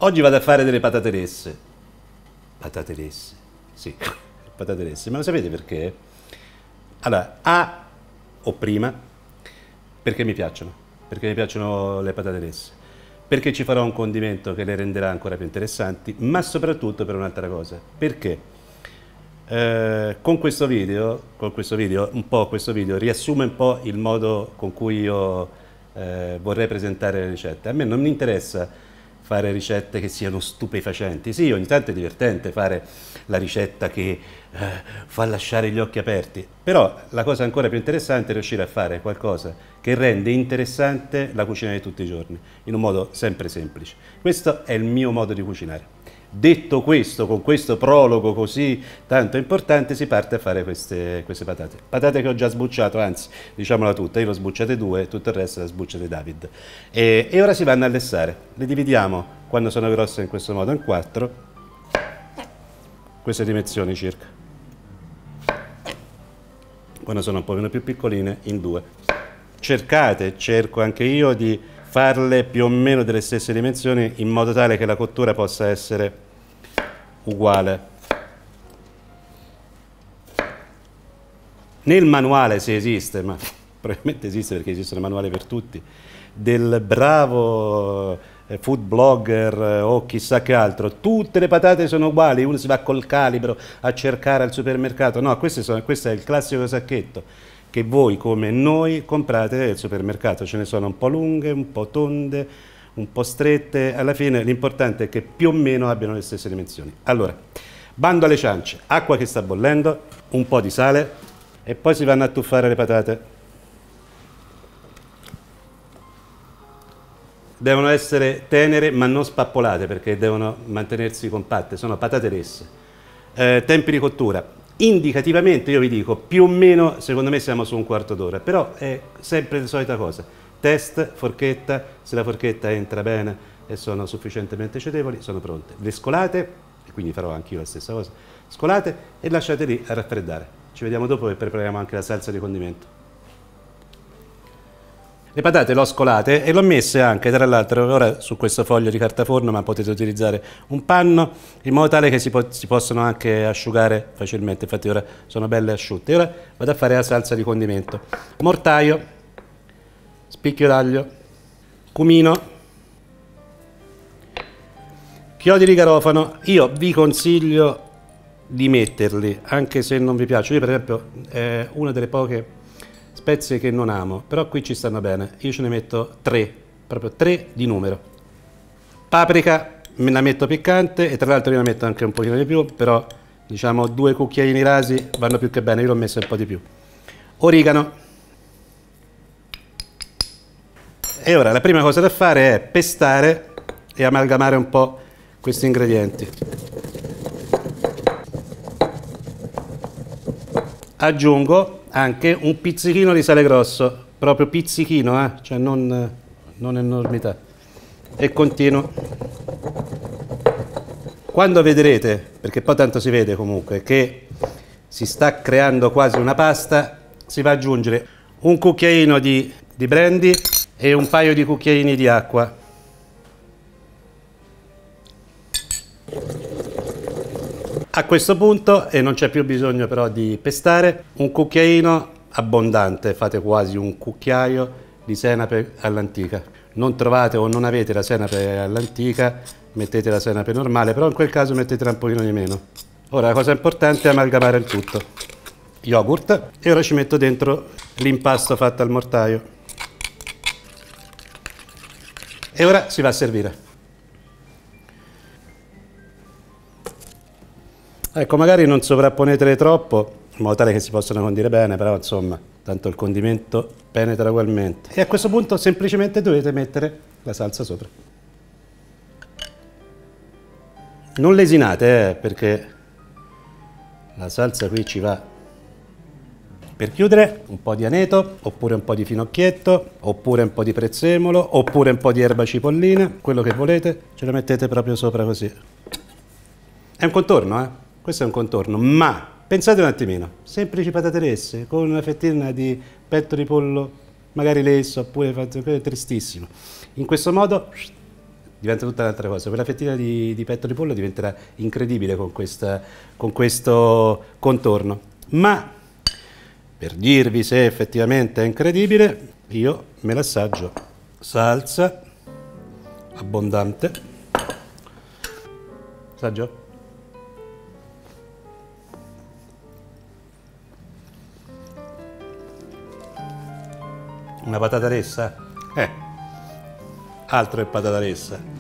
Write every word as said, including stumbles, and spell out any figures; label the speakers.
Speaker 1: Oggi vado a fare delle patate lesse. Patate lesse, sì, patate lesse. Ma lo sapete perché? Allora, A o prima, perché mi piacciono, perché mi piacciono le patate lesse, perché ci farò un condimento che le renderà ancora più interessanti, ma soprattutto per un'altra cosa. Perché? Eh, con questo video, con questo video, un po' questo video riassume un po' il modo con cui io eh, vorrei presentare le ricette. A me non mi interessa fare ricette che siano stupefacenti. Sì, ogni tanto è divertente fare la ricetta che eh, fa lasciare gli occhi aperti, però la cosa ancora più interessante è riuscire a fare qualcosa che rende interessante la cucina di tutti i giorni, in un modo sempre semplice. Questo è il mio modo di cucinare. Detto questo, con questo prologo così tanto importante, si parte a fare queste, queste patate. Patate che ho già sbucciato, anzi, diciamola tutta, io l'ho sbucciate due, tutto il resto la sbucciate David. E, e ora si vanno a lessare. Le dividiamo, quando sono grosse in questo modo, in quattro, queste dimensioni circa. Quando sono un pochino più piccoline, in due. Cercate, cerco anche io di farle più o meno delle stesse dimensioni in modo tale che la cottura possa essere uguale. Nel manuale, se esiste, ma probabilmente esiste perché esistono manuali per tutti, del bravo food blogger o chissà che altro, tutte le patate sono uguali, uno si va col calibro a cercare al supermercato. No, queste sono, questo è il classico sacchetto che voi come noi comprate al supermercato, ce ne sono un po' lunghe, un po' tonde, un po' strette, alla fine l'importante è che più o meno abbiano le stesse dimensioni. Allora, bando alle ciance, acqua che sta bollendo, un po' di sale e poi si vanno a tuffare le patate. Devono essere tenere ma non spappolate perché devono mantenersi compatte, sono patate lesse. Eh, tempi di cottura. Indicativamente io vi dico più o meno, secondo me siamo su un quarto d'ora, però è sempre la solita cosa. Test, forchetta, se la forchetta entra bene e sono sufficientemente cedevoli, sono pronte. Le scolate, e quindi farò anche io la stessa cosa, scolate e lasciate lì a raffreddare. Ci vediamo dopo che prepariamo anche la salsa di condimento. Le patate le ho scolate e le ho messe anche, tra l'altro, ora su questo foglio di carta forno, ma potete utilizzare un panno in modo tale che si, po si possono anche asciugare facilmente, infatti ora sono belle asciutte. E ora vado a fare la salsa di condimento. Mortaio, spicchio d'aglio, cumino, chiodi di garofano. Io vi consiglio di metterli, anche se non vi piace. Io per esempio è una delle poche spezie che non amo, però qui ci stanno bene. Io ce ne metto tre, proprio tre di numero. Paprika me la metto piccante e tra l'altro io ne metto anche un pochino di più, però diciamo due cucchiaini rasi vanno più che bene, io l'ho messo un po' di più. Origano. E ora la prima cosa da fare è pestare e amalgamare un po' questi ingredienti. Aggiungo anche un pizzichino di sale grosso, proprio pizzichino, eh? Cioè non, non enormità. E continuo. Quando vedrete, perché poi tanto si vede comunque, che si sta creando quasi una pasta, si va ad aggiungere un cucchiaino di, di brandy e un paio di cucchiaini di acqua. A questo punto, e non c'è più bisogno però di pestare, un cucchiaino abbondante, fate quasi un cucchiaio di senape all'antica. Non trovate o non avete la senape all'antica, mettete la senape normale, però in quel caso mettetela un pochino di meno. Ora la cosa importante è amalgamare il tutto. Yogurt, e ora ci metto dentro l'impasto fatto al mortaio. E ora si va a servire. Ecco, magari non sovrapponetele troppo, in modo tale che si possano condire bene, però insomma, tanto il condimento penetra ugualmente. E a questo punto semplicemente dovete mettere la salsa sopra. Non lesinate, eh, perché la salsa qui ci va. Per chiudere, un po' di aneto, oppure un po' di finocchietto, oppure un po' di prezzemolo, oppure un po' di erba cipollina, quello che volete, ce lo mettete proprio sopra così. È un contorno, eh? Questo è un contorno, ma pensate un attimino, semplici patate lesse con una fettina di petto di pollo magari lesso oppure fatto tristissimo. In questo modo diventa tutta un'altra cosa. Quella fettina di, di petto di pollo diventerà incredibile con, questa, con questo contorno. Ma per dirvi se effettivamente è incredibile, io me l'assaggio. Salsa abbondante. Assaggio? Una patata lessa? Eh, altro che patata lessa.